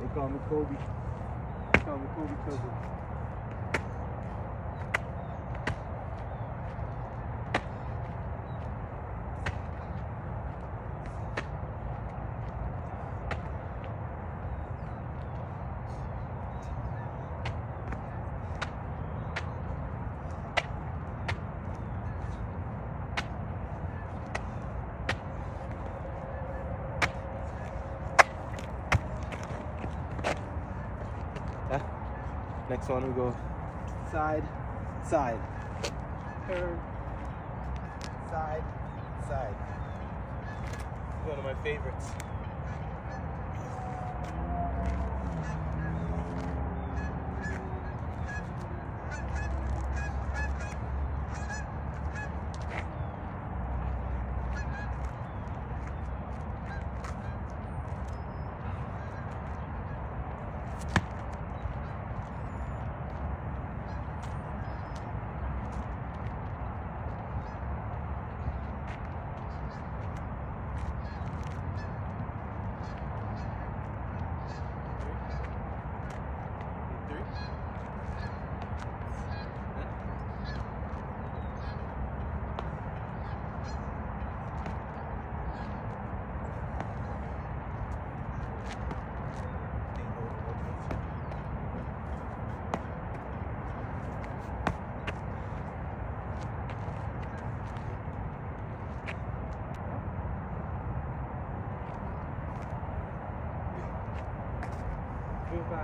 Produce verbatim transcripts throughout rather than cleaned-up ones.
call me Kobe. They call me Kobe cousin. Yeah. Next one we go side, side, turn, side, side. One of my favorites. Move back.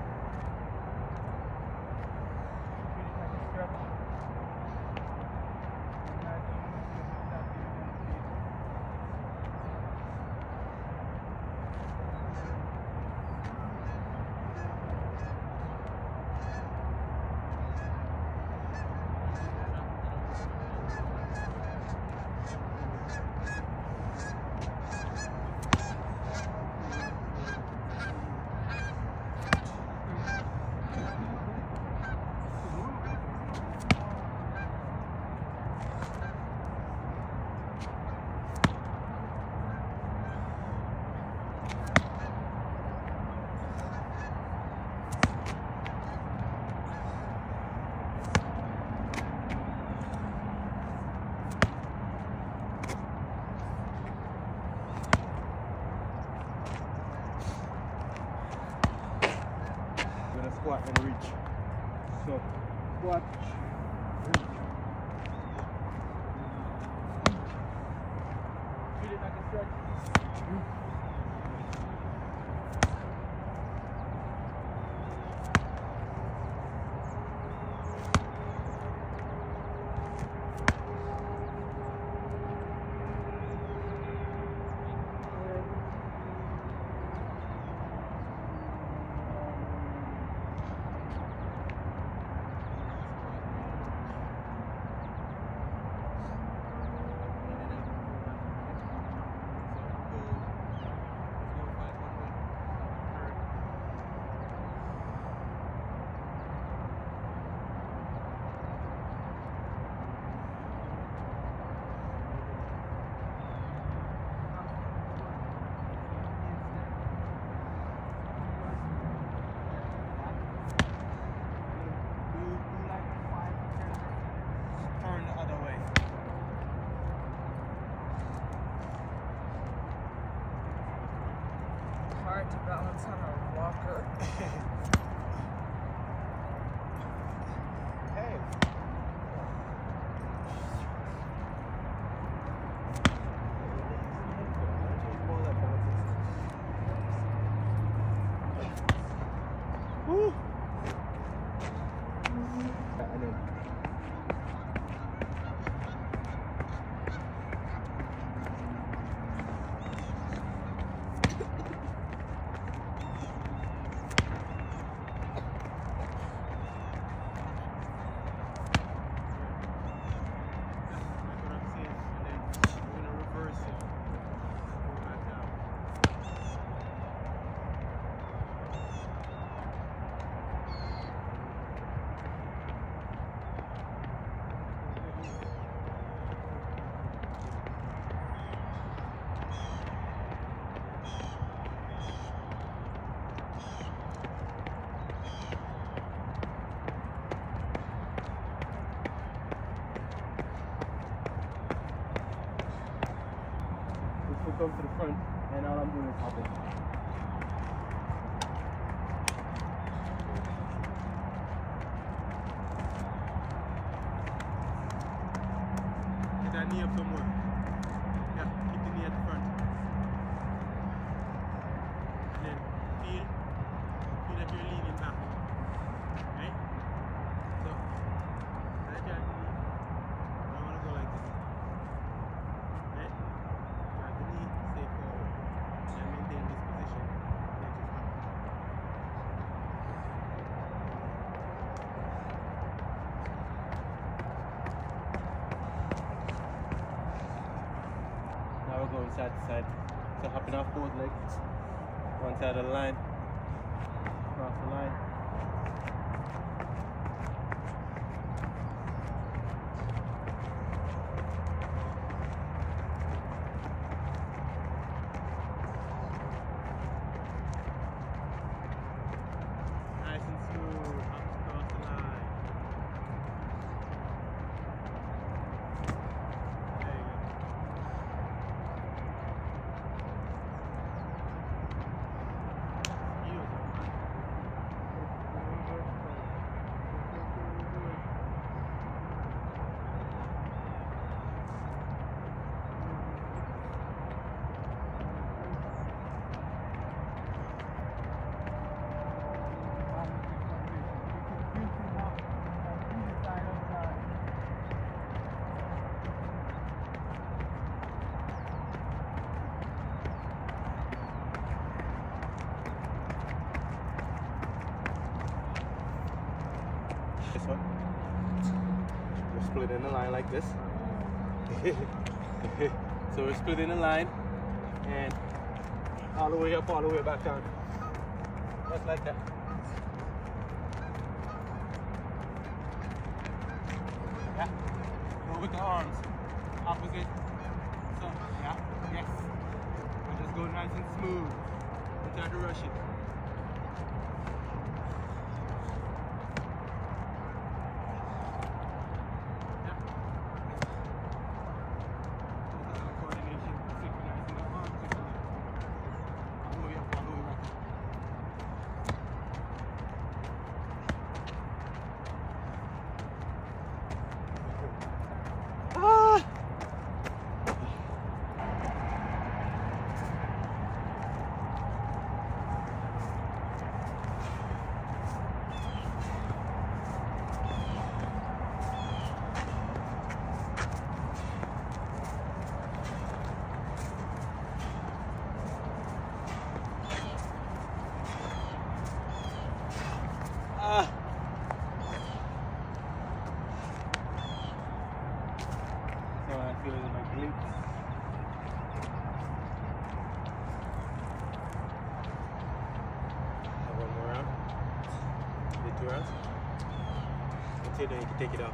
Squat and reach. So, squat, reach. Feel it like a stretch. Hard to balance on a walker. Hey. Woo. And then will come to the front, and all I'm doing is hopping. Get that knee up somewhere. Yeah, keep the knee at the front. And then feel, feel that you're leaning back. Right? So, right there. I want to go like this. Right? Drag the knee, stay forward. And maintain this position. Let it happen. Now we're going side to side. So hopping off both legs. One side of the line. Cross the line. Nice and smooth. Up across the line. There you go. This one. We're splitting the line like this. So we're splitting the line and all the way up, all the way back down. Just like that. Yeah. Go with the arms. Opposite. So, yeah. Yes. And just go nice and smooth. Don't try to rush it. Ah. So I feel it in my glutes. Have one more round. Did two rounds. Until then you can take it off.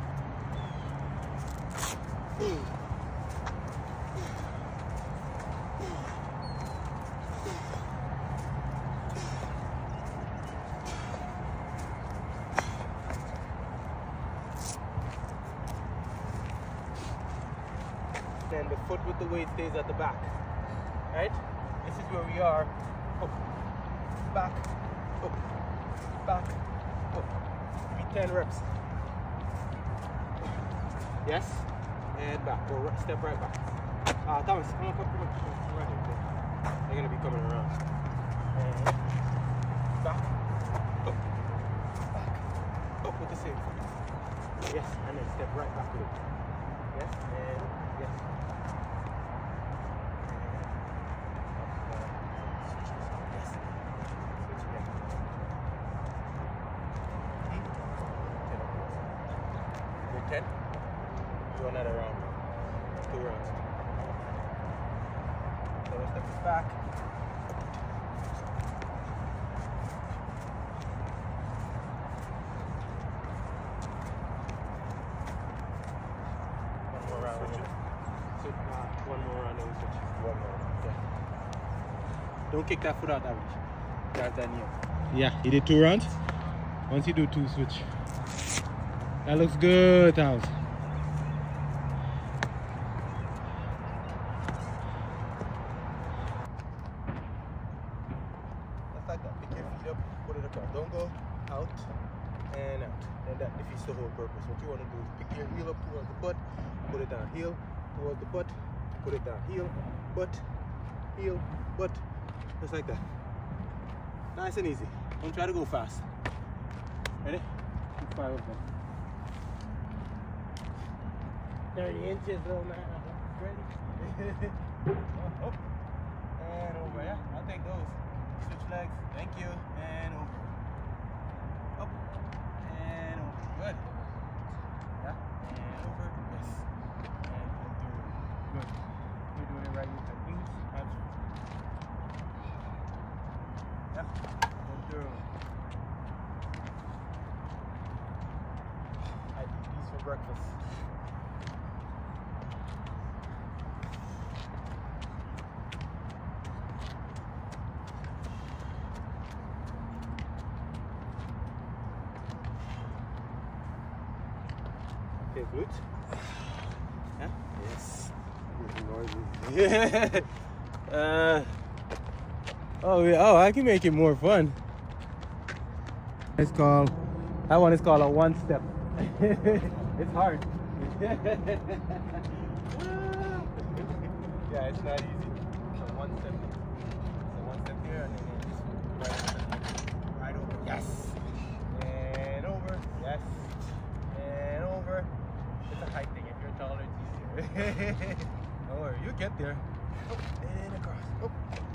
Then the foot with the weight stays at the back. Right? This is where we are. Up, back, up, back, up. Give me ten reps. Yes? And back. Go right, step right back. Ah, uh, Thomas, come on, come on, come on. Come right here. They're gonna be coming around. And back, up, back, up with the same foot. Yes, and then step right back with it. Yes, and yes. ten. Do another round. Two rounds. So let's step this back. One more round. Switch it. So, uh, one more round and we switch. One more. Yeah. Don't kick that foot out that much. Drive that knee up. Yeah, you did two rounds. Once you do two, switch. That looks good, Thomas. Don't go out and out. And that defeats the whole purpose. What you want to do is pick your heel up towards the butt, put it down, heel, towards the butt, put it down, heel, butt, heel, butt, just like that. Nice and easy. Don't try to go fast. Ready? Five of them. thirty inches, little man. Ready? Up and over. Yeah, I'll take those. Switch legs. Thank you. And over. Up and over. Good. Yeah. And over. Yes. And pull through. Good. You're doing it right with the knees. Yeah. Pull through. I eat these for breakfast. Okay, glutes. Yeah? Yes. Yeah. uh, oh, yeah. Oh, I can make it more fun. It's called, that one is called a one step. It's hard. Yeah, it's not easy. So one step. So one step here and then just right, right over. Yes. And over. Yes. And over. It's a height thing. If you're taller, it's easier. Don't worry, you get there. Up and across. Up.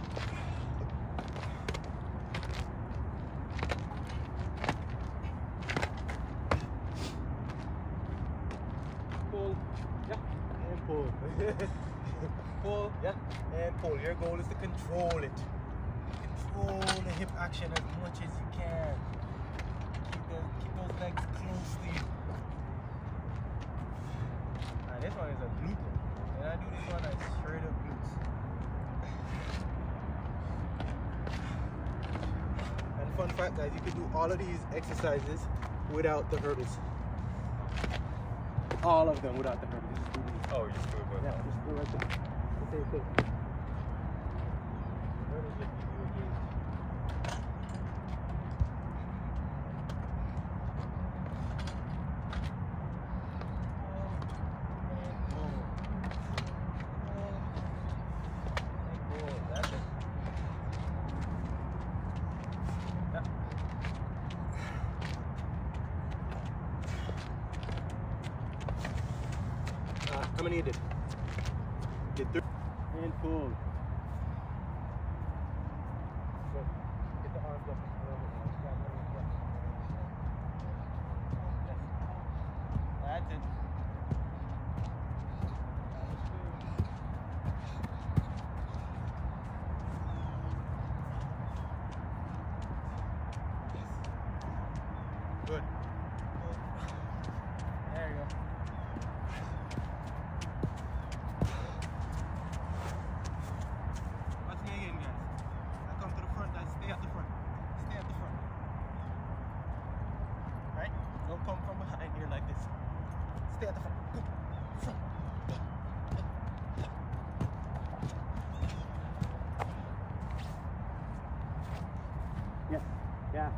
Pull. Yeah. And pull. Pull. Yeah. And pull. Your goal is to control it. Control the hip action as much as you can. Keep those, keep those legs closely. Now this one is a glute. And I do this one as straight up glutes. And fun fact, guys, you can do all of these exercises without the hurdles. All of them without the hurdles. Just do these. Oh, you just do it by Yeah, just do it right there. The same thing. Hurdles just give you a gauge. How many you did? Did three. And pull. Good. Get the arms up a little bit more. Stand a little bit more. Yes. That's it. Yes. Good. There you go. Don't come from behind here like this. Stay at the front. Go. Front. Yeah. Yeah.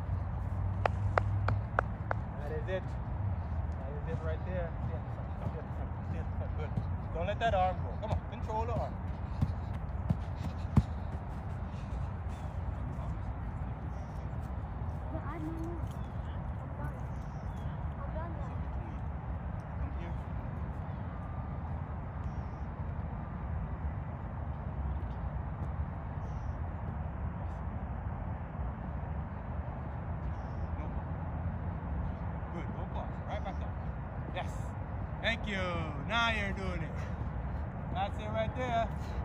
That is it. That is it right there. Stay at the front. Stay at the front. Stay at the front. Good. Don't let that arm go. Come on. Control the arm. Yes. Thank you. Now you're doing it. That's it right there.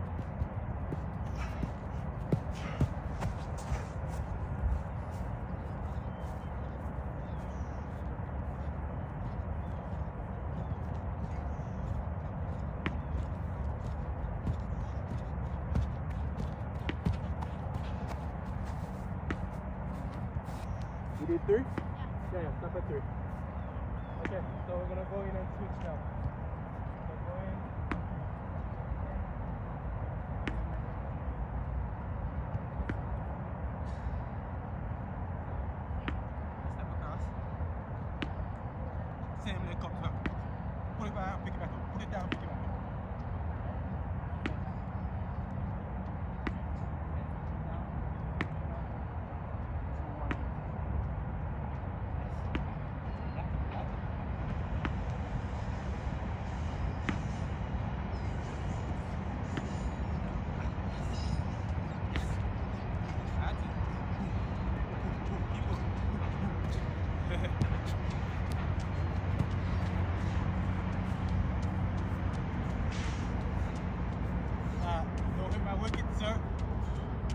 You did three? Yeah. Yeah, yeah, stop at three. Okay, so we're gonna go in and switch now. So go in.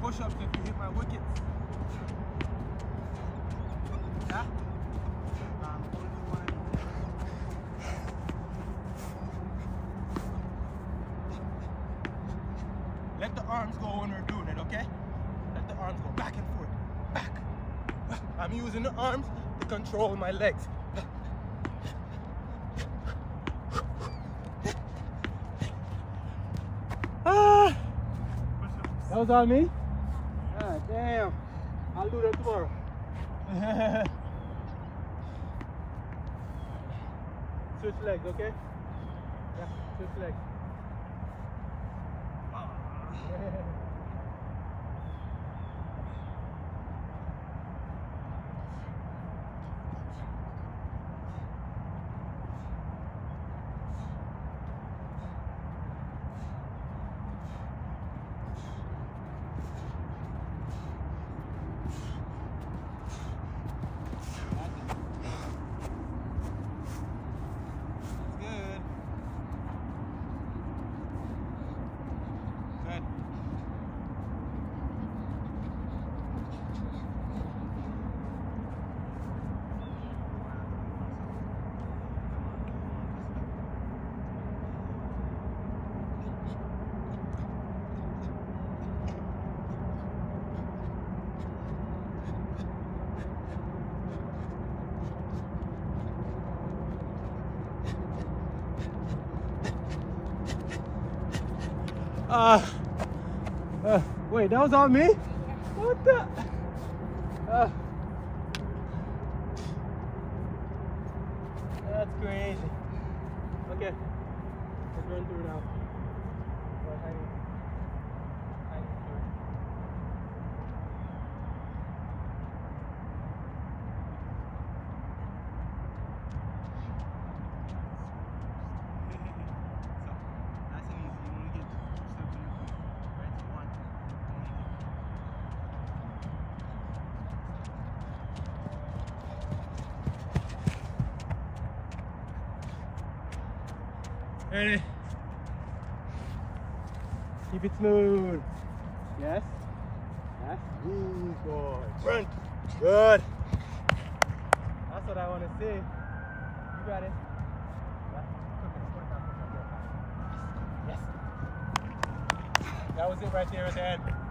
push-ups if you hit my wickets. Yeah? Um, only one. Let the arms go when we're doing it, okay? Let the arms go back and forth. Back. I'm using the arms to control my legs. Ah! That was on me? Ah, damn. I'll do that tomorrow. Switch legs, okay? Yeah, switch legs. Uh, uh, wait, that was on me? What the? Uh, that's crazy. Okay, let's run through now. Well, hang, hang through. Ready? Keep it smooth. Yes. Yes. Good boy. Front. Good. That's what I want to see. You got it. Yes. That was it right there at the end.